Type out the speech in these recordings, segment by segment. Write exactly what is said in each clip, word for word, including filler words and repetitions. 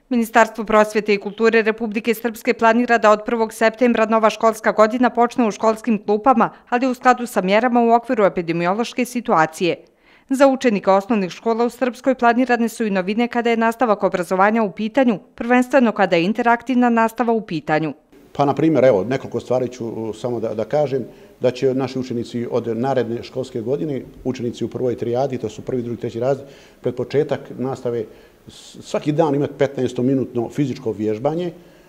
Ministarstvo prosvjete i kulture Republike Srpske planira da od prvog septembra nova školska godina počne u školskim klupama, ali u skladu sa mjerama u okviru epidemiološke situacije. Za učenike osnovnih škola u Srpskoj planirane su i novine kada je nastavak obrazovanja u pitanju, prvenstveno kada je interaktivna nastava u pitanju. Pa, na primjer, evo, nekoliko stvari ću samo da, da kažem, da će naši učenici od naredne školske godine, učenici u prvoj trijadi, to su prvi, drugi, treći razred, pred početak nastave svaki dan imati petnaestominutno fizičko vježbanje.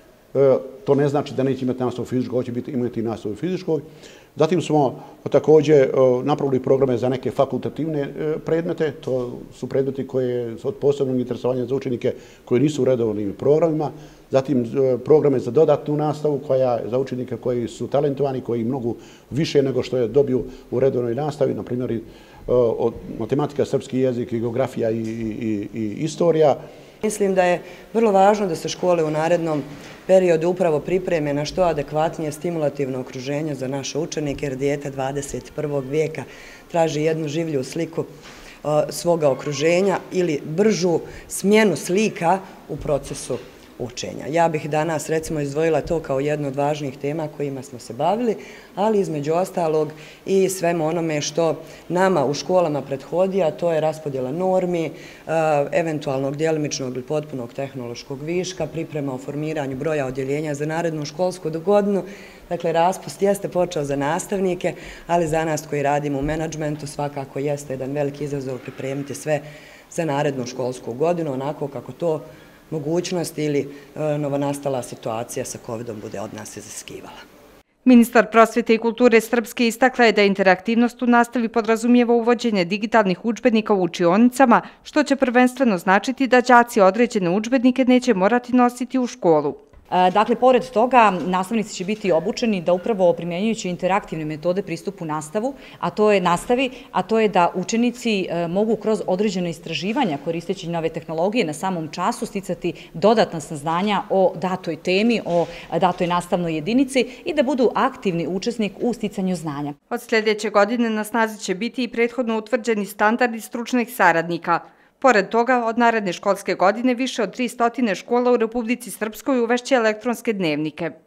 E, to ne znači da neće imati nastavu fizičkog, hoće biti, imati nastavu fizičkog. Zatim smo također e, napravili programe za neke fakultativne e, predmete. To su predmeti koje su od posebnog interesovanja za učenike koji nisu u redovnim programima. Zatim e, programe za dodatnu nastavu koja za učenike koji su talentovani, koji mogu više nego što je dobiju u redovnoj nastavi, na primjer od matematika, srpski jezik, geografija i, i, i istorija. Mislim da je vrlo važno da se škole u narednom periodu upravo pripreme na što adekvatnije stimulativno okruženje za naše učenike, jer dijete dvadeset prvog vijeka traži jednu življu sliku uh, svoga okruženja ili bržu smjenu slika u procesu učenja. Ja bih danas recimo izdvojila to kao jednu od važnijih tema kojima smo se bavili, ali između ostalog i svemu onome što nama u školama prethodi, a to je raspodjela normi, eventualnog djelimičnog ili potpunog tehnološkog viška, priprema o formiranju broja odjeljenja za narednu školsku godinu. Dakle, raspust jeste počeo za nastavnike, ali za nas koji radimo u menadžmentu svakako jeste jedan veliki izazov pripremiti sve za narednu školsku godinu, onako kako to mogućnost ili e, novonastala situacija sa kovidom bude od nas iziskivala. Ministar prosvjete i kulture Srpske istakla je da interaktivnost u nastavi podrazumijeva uvođenje digitalnih udžbenika u učionicama, što će prvenstveno značiti da đaci određene udžbenike neće morati nositi u školu. Dakle, pored toga, nastavnici će biti obučeni da upravo primjenjujući interaktivne metode pristupu nastavu, a to je nastavi, a to je da učenici mogu kroz određene istraživanja koristeći nove tehnologije na samom času sticati dodatna saznanja o datoj temi, o datoj nastavnoj jedinici i da budu aktivni učesnik u sticanju znanja. Od sljedeće godine na snazi će biti i prethodno utvrđeni standardi stručnih saradnika. Pored toga, od naredne školske godine više od tri stotine škola u Republici Srpskoj uvešće elektronske dnevnike.